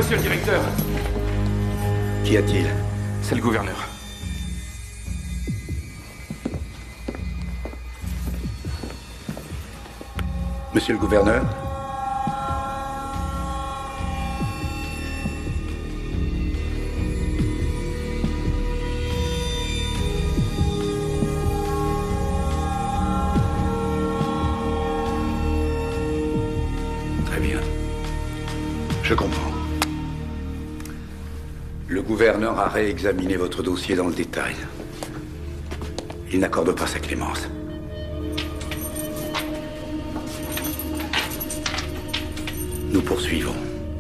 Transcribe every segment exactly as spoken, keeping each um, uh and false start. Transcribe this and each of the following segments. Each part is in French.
monsieur le directeur. Qu'y a-t-il? C'est le gouverneur. Monsieur le gouverneur? Très bien. Je comprends. Le gouverneur a réexaminé votre dossier dans le détail. Il n'accorde pas sa clémence. Nous poursuivons.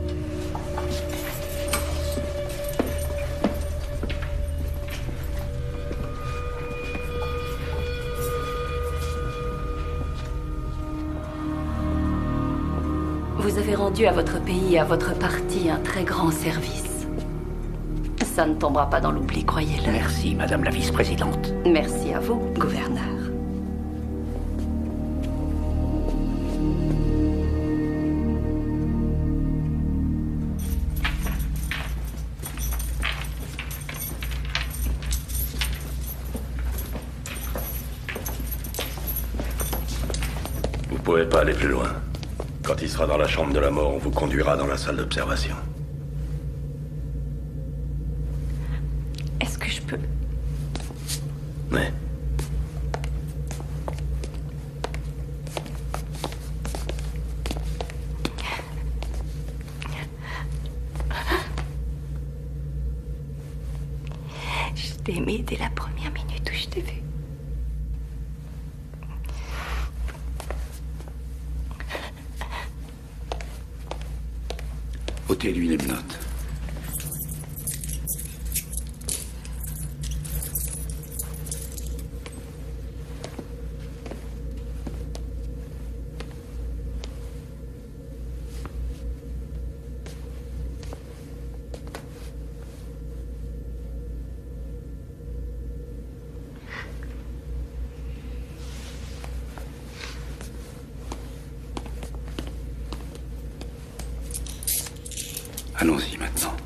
Vous avez rendu à votre pays et à votre parti un très grand service. Ça ne tombera pas dans l'oubli, croyez-le. Merci, Madame la vice-présidente. Merci à vous, gouverneur. Vous pouvez pas aller plus loin. Quand il sera dans la chambre de la mort, on vous conduira dans la salle d'observation. Est-ce que je peux... Mais... Je t'ai aimé dès la première minute où je t'ai vu. Ôtez-lui les menottes. Allons-y maintenant.